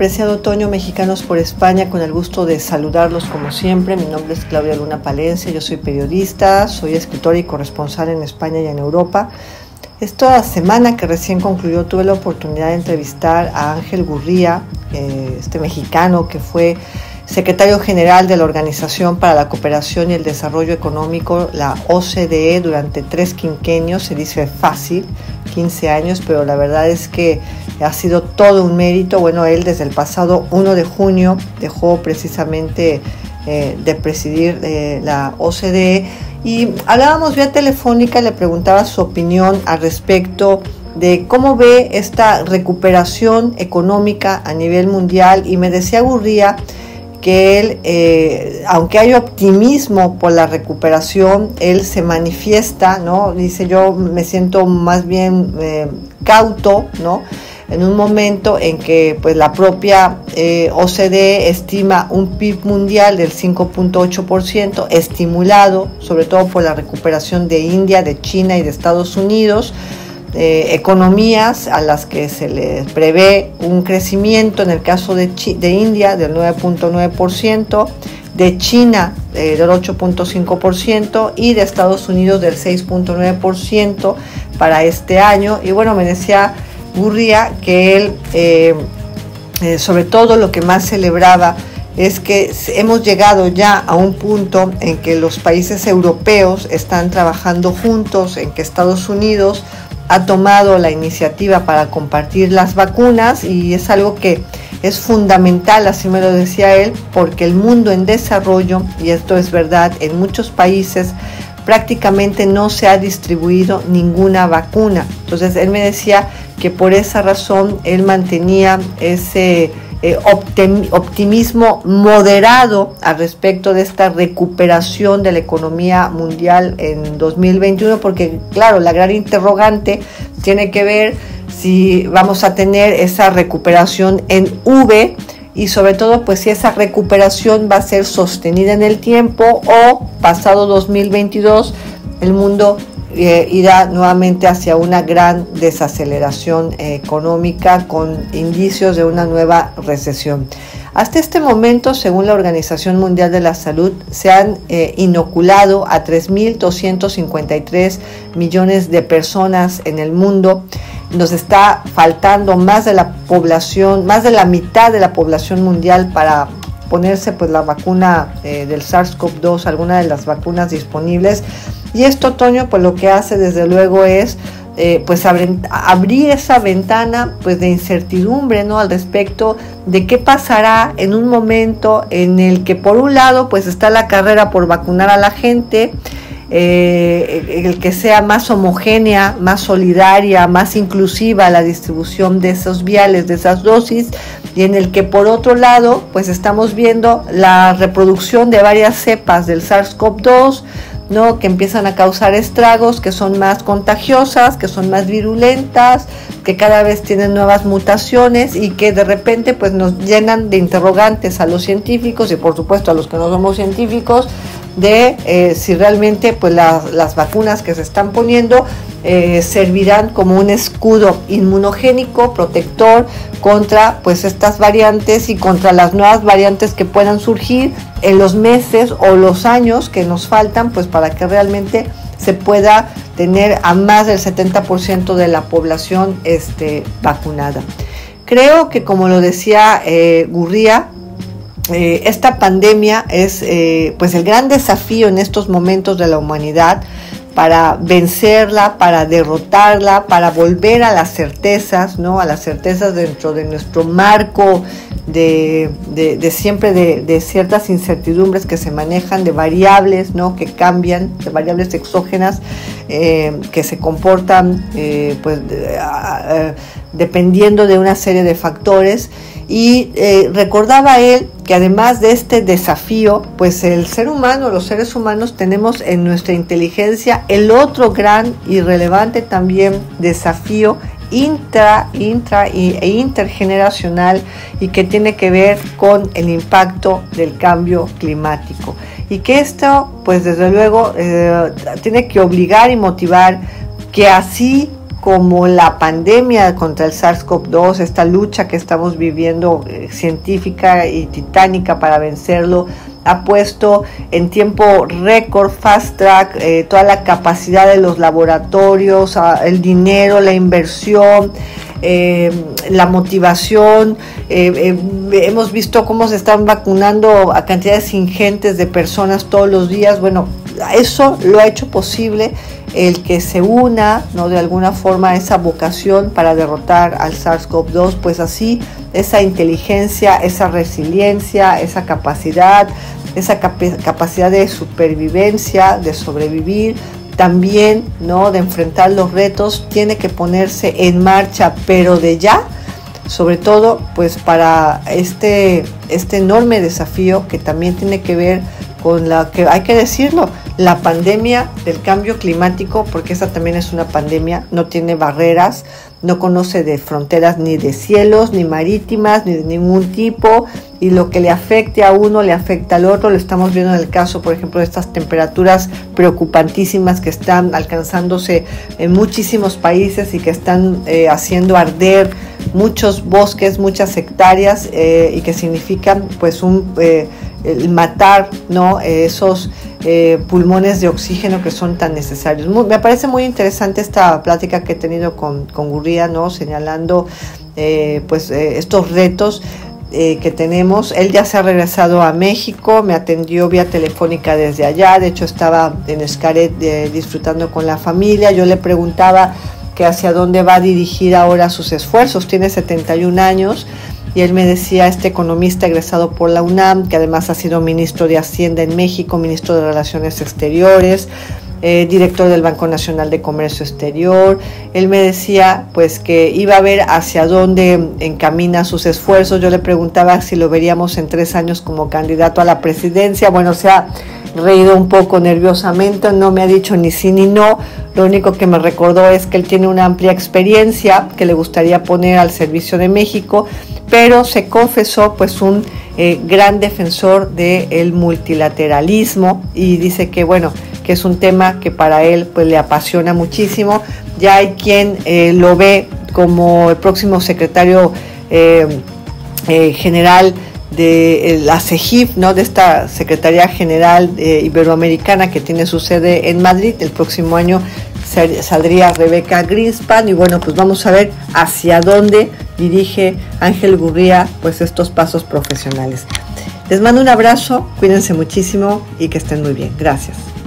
apreciado otoño mexicanos por España, con el gusto de saludarlos como siempre. Mi nombre es Claudia Luna Palencia, yo soy periodista, soy escritora y corresponsal en España y en Europa. Esta semana que recién concluyó tuve la oportunidad de entrevistar a Ángel Gurría, este mexicano que fue secretario general de la Organización para la Cooperación y el Desarrollo Económico, la OCDE, durante 3 quinquenios. Se dice fácil, 15 años, pero la verdad es que ha sido todo un mérito. Bueno, él desde el pasado 1 de junio dejó precisamente de presidir la OCDE, y hablábamos vía telefónica. Le preguntaba su opinión al respecto de cómo ve esta recuperación económica a nivel mundial, y me decía Gurría que él, aunque hay optimismo por la recuperación, él se manifiesta, ¿no? Dice: yo me siento más bien cauto, ¿no?, en un momento en que pues la propia OCDE estima un PIB mundial del 5.8%, estimulado sobre todo por la recuperación de India, de China y de Estados Unidos, economías a las que se les prevé un crecimiento, en el caso de India del 9.9%, de China del 8.5% y de Estados Unidos del 6.9% para este año. Y bueno, me decía Gurría que él, sobre todo lo que más celebraba es que hemos llegado ya a un punto en que los países europeos están trabajando juntos, en que Estados Unidos ha tomado la iniciativa para compartir las vacunas, y es algo que es fundamental, así me lo decía él, porque el mundo en desarrollo, y esto es verdad, en muchos países prácticamente no se ha distribuido ninguna vacuna. Entonces él me decía que por esa razón él mantenía ese optimismo moderado al respecto de esta recuperación de la economía mundial en 2021, porque claro, la gran interrogante tiene que ver si vamos a tener esa recuperación en V, y sobre todo pues si esa recuperación va a ser sostenida en el tiempo, o pasado 2022 el mundo irá nuevamente hacia una gran desaceleración económica con indicios de una nueva recesión. Hasta este momento, según la Organización Mundial de la Salud, se han inoculado a 3.253 millones de personas en el mundo. Nos está faltando más de la población, más de la mitad de la población mundial para ponerse pues la vacuna del SARS-CoV-2, alguna de las vacunas disponibles. Y esto, otoño, pues lo que hace desde luego es pues abrir esa ventana pues de incertidumbre, ¿no?, al respecto de qué pasará en un momento en el que por un lado pues está la carrera por vacunar a la gente, el que sea más homogénea, más solidaria, más inclusiva la distribución de esos viales, de esas dosis, y en el que por otro lado pues estamos viendo la reproducción de varias cepas del SARS-CoV-2, ¿no?, que empiezan a causar estragos, que son más contagiosas, que son más virulentas, que cada vez tienen nuevas mutaciones, y que de repente pues nos llenan de interrogantes a los científicos, y por supuesto a los que no somos científicos, de si realmente pues las vacunas que se están poniendo servirán como un escudo inmunogénico protector contra pues estas variantes y contra las nuevas variantes que puedan surgir en los meses o los años que nos faltan pues para que realmente se pueda tener a más del 70% de la población vacunada. Creo que, como lo decía Gurría, esta pandemia es pues el gran desafío en estos momentos de la humanidad, para vencerla, para derrotarla, para volver a las certezas, ¿no?, a las certezas dentro de nuestro marco de siempre de ciertas incertidumbres que se manejan, de variables, ¿no?, que cambian, de variables exógenas que se comportan dependiendo de una serie de factores. Y recordaba él que además de este desafío, pues el ser humano, los seres humanos, tenemos en nuestra inteligencia el otro gran y relevante también desafío e intergeneracional, y que tiene que ver con el impacto del cambio climático. Y que esto, pues desde luego, tiene que obligar y motivar que así como la pandemia contra el SARS-CoV-2, esta lucha que estamos viviendo científica y titánica para vencerlo, ha puesto en tiempo récord, fast track, toda la capacidad de los laboratorios, el dinero, la inversión, la motivación. Hemos visto cómo se están vacunando a cantidades ingentes de personas todos los días. Bueno, eso lo ha hecho posible el que se una, ¿no?, de alguna forma a esa vocación para derrotar al SARS-CoV-2, pues así esa inteligencia, esa resiliencia, esa capacidad de supervivencia, de sobrevivir, también, ¿no?, de enfrentar los retos, tiene que ponerse en marcha, pero de ya, sobre todo pues para este enorme desafío que también tiene que ver con la que hay que decirlo, la pandemia del cambio climático, porque esa también es una pandemia, no tiene barreras, no conoce de fronteras ni de cielos, ni marítimas, ni de ningún tipo, y lo que le afecte a uno le afecta al otro. Lo estamos viendo en el caso, por ejemplo, de estas temperaturas preocupantísimas que están alcanzándose en muchísimos países y que están haciendo arder muchos bosques, muchas hectáreas, y que significan pues el matar, ¿no?, esos pulmones de oxígeno que son tan necesarios. Me parece muy interesante esta plática que he tenido con Gurría, ¿no?, señalando estos retos que tenemos. Él ya se ha regresado a México, me atendió vía telefónica desde allá, de hecho estaba en Xcaret disfrutando con la familia. Yo le preguntaba que hacia dónde va a dirigir ahora sus esfuerzos. Tiene 71 años y él me decía, este economista egresado por la UNAM, que además ha sido ministro de Hacienda en México, ministro de Relaciones Exteriores, director del Banco Nacional de Comercio Exterior. Él me decía pues que iba a ver hacia dónde encamina sus esfuerzos. Yo le preguntaba si lo veríamos en 3 años como candidato a la presidencia. Bueno, se ha reído un poco nerviosamente, no me ha dicho ni sí ni no. Lo único que me recordó es que él tiene una amplia experiencia que le gustaría poner al servicio de México, pero se confesó pues un gran defensor del multilateralismo, y dice que bueno, que es un tema que para él pues le apasiona muchísimo. Ya hay quien lo ve como el próximo secretario general de la CEGIP, ¿no?, de esta Secretaría General Iberoamericana que tiene su sede en Madrid. El próximo año saldría Rebeca Greenspan, y bueno, pues vamos a ver hacia dónde dirige Ángel Gurría pues estos pasos profesionales. Les mando un abrazo, cuídense muchísimo y que estén muy bien. Gracias.